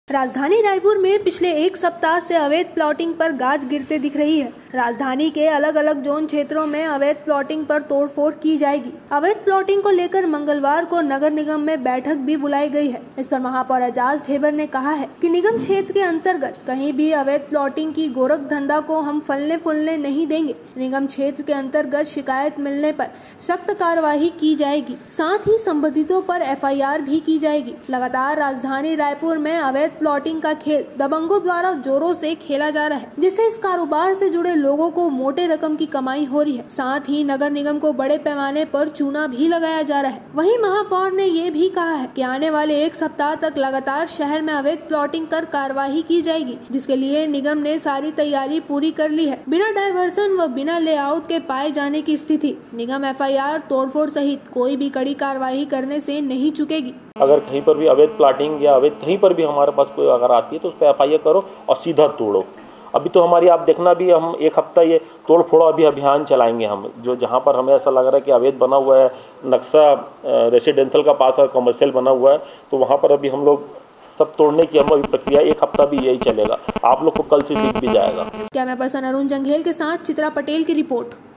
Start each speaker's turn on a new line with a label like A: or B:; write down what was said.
A: राजधानी रायपुर में पिछले एक सप्ताह से अवैध प्लॉटिंग पर गाज गिरते दिख रही है। राजधानी के अलग अलग जोन क्षेत्रों में अवैध प्लॉटिंग पर तोड़फोड़ की जाएगी। अवैध प्लॉटिंग को लेकर मंगलवार को नगर निगम में बैठक भी बुलाई गई है। इस पर महापौर एजाज ढेबर ने कहा है कि निगम क्षेत्र के अंतर्गत कहीं भी अवैध प्लॉटिंग की गोरख धंधा को हम फलने फूलने नहीं देंगे। निगम क्षेत्र के अंतर्गत शिकायत मिलने पर सख्त कार्यवाही की जाएगी, साथ ही संबंधितों पर FIR भी की जाएगी। लगातार राजधानी रायपुर में अवैध प्लॉटिंग का खेल दबंगों द्वारा जोरों से खेला जा रहा है, जिससे इस कारोबार से जुड़े लोगों को मोटे रकम की कमाई हो रही है। साथ ही नगर निगम को बड़े पैमाने पर चूना भी लगाया जा रहा है। वहीं महापौर ने ये भी कहा है कि आने वाले एक सप्ताह तक लगातार शहर में अवैध प्लॉटिंग कर कार्यवाही की जाएगी, जिसके लिए निगम ने सारी तैयारी पूरी कर ली है। बिना डायवर्सन व बिना लेआउट के पाए जाने की स्थिति निगम FIR, तोड़फोड़ सहित कोई भी कड़ी कार्रवाई करने से नहीं चुकेगी।
B: अगर कहीं पर भी अवैध प्लाटिंग या अवैध कहीं पर भी हमारे पास कोई अगर आती है तो उस पर FIR करो और सीधा तोड़ो। अभी तो हमारी आप देखना भी, हम एक हफ्ता ये तोड़ फोड़ अभी अभियान चलाएंगे हम, जो जहाँ पर हमें ऐसा लग रहा है कि अवैध बना हुआ है, नक्शा रेसिडेंशियल का पास है, कमर्शियल बना हुआ है, तो वहाँ पर अभी हम लोग सब तोड़ने की हम अभी प्रक्रिया एक हफ्ता भी यही चलेगा। आप लोग को कल से दिख भी जाएगा।
A: कैमरा पर्सन अरुण जंघेल के साथ चित्रा पटेल की रिपोर्ट।